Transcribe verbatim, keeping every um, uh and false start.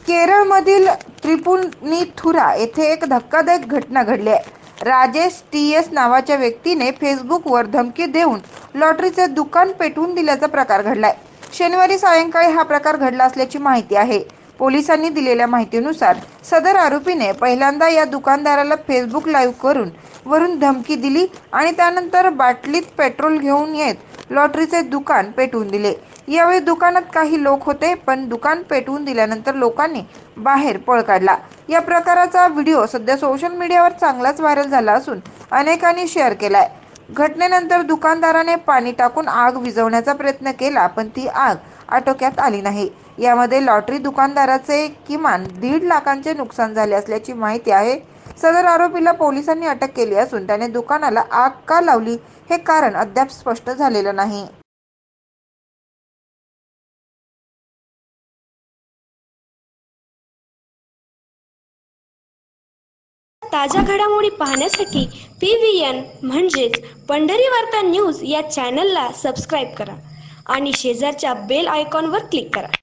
केरळमधील त्रिपुनिथुरा येथे एक धक्कादायक घटना घडली आहे. राजेश टी एस नावाच्या व्यक्तीने फेसबुकवर धमकी देऊन लॉटरीचे दुकान पेटवून दिल्याचा प्रकार घडलाय. शनिवारी सायंकाळी हा प्रकार घडला असल्याची माहिती आहे. पोलिसांनी दिलेल्या माहितीनुसार सदर आरोपीने पहिल्यांदा या दुकानदाराला फेसबुक लाईव्ह करून वरून धमकी दिली आणि त्यानंतर बाटलीत पेट्रोल घेऊन येत लॉटरीचे दुकान पेटवून दिले. यावेळी दुकानात काही लोक होते, पण दुकान पेटवून दिल्यानंतर लोकांनी बाहेर पळ काढला. या प्रकाराचा व्हिडिओ सध्या सोशल मीडियावर चांगलाच व्हायरल झाला असून अनेकांनी शेअर केलाय. घटनेनंतर दुकानदाराने पाणी टाकून आग विझवण्याचा प्रयत्न केला, पण ती आग आटोक्यात आली नाही. यामध्ये लॉटरी दुकानदाराचे किमान दीड लाखांचे नुकसान झाले असल्याची माहिती आहे. सदर आरोपीला पोलिसांनी अटक केली असून त्याने दुकानाला आग का लावली हे कारण अद्याप स्पष्ट झालेलं नाही. ताज्या घडामोडी पाहण्यासाठी पी व्ही एन म्हणजेच पंढरी वार्ता न्यूज या चॅनलला सबस्क्राईब करा आणि शेजारच्या बेल आयकॉनवर क्लिक करा.